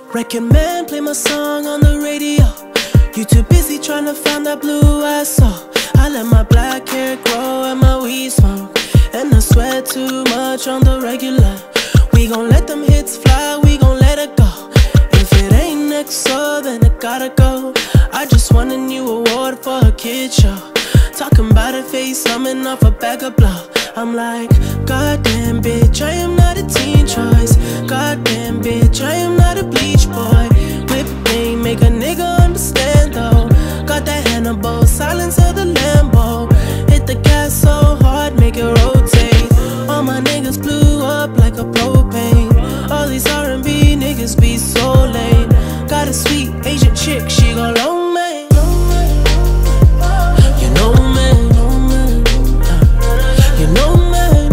Record man, play my song on the radio. You too busy trying to find that blue I saw. I let my black hair grow and my weed smoke, and I sweat too much on the regular. We gon' let them hits fly, we gon' let it go. If it ain't next, so then it gotta go. I just won a new award for a kid show. Talking about a face, coming off a bag of blow. I'm like, goddamn bitch, I am not a teen choice. Goddamn bitch, I am not a bleach boy. Whip thing, make a nigga understand though. Got that Hannibal, silence of the Lambo. Hit the gas so hard, make it rotate. All my niggas blew up like a propane. All these R&B niggas be so lame. Got a sweet Asian chick, she gon' loan me. You know me, you know me,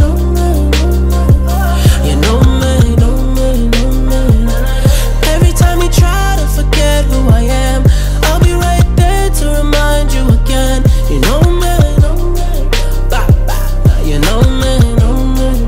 you know me. Every time you try to forget who I am, I'll be right there to remind you again. You know me, you know me.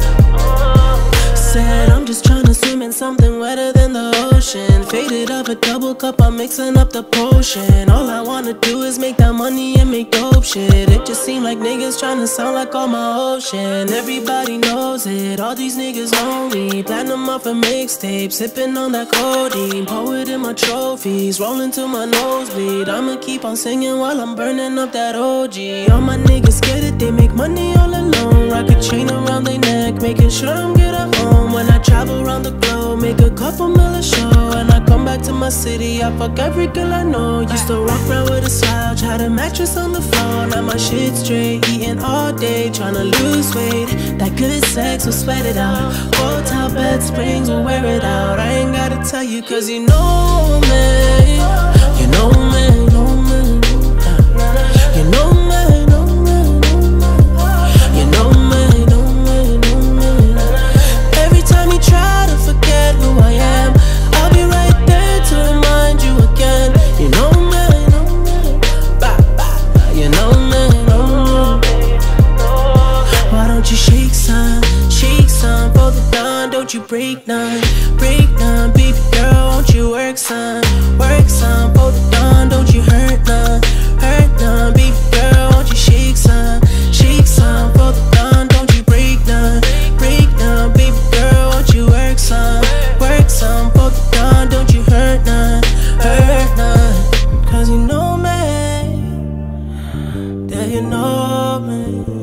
Said I'm just tryna swim in something wetter than the ocean. Faded up a double cup, I'm mixing up the potion. All I wanna do is make that money and make dope shit. It just seem like niggas tryna sound like all my ocean. Everybody knows it, all these niggas know me. Platinum off a mixtape, sipping on that codeine. Poet in my trophies, rolling to my nosebleed. I'ma keep on singing while I'm burning up that OG. All my niggas get it, they make money all alone. Rock a chain around their neck, making sure I'm good at home. When I travel around the globe, make a couple mil a show. And I come back to my city, I fuck every girl I know. Used to walk around with a slouch, had a mattress on the floor. Now my shit straight, eating all day, tryna lose weight. That good sex will sweat it out. Hotel bed springs will wear it out. I ain't gotta tell you cause you know me. You know me, know me. You know me, know me. You know me, know me, know me. Every time you try to forget who I am, I'll be right there to remind you again. You know me, know me. You know me, know me. Why don't you shake some for the dawn? Don't you break none, baby girl, won't you work some for the dawn? Don't you hurt none, baby girl, won't you shake some for the dawn? Don't you break none, baby girl, won't you work some for the dawn? Don't you hurt none, cause you know me, yeah, you know me.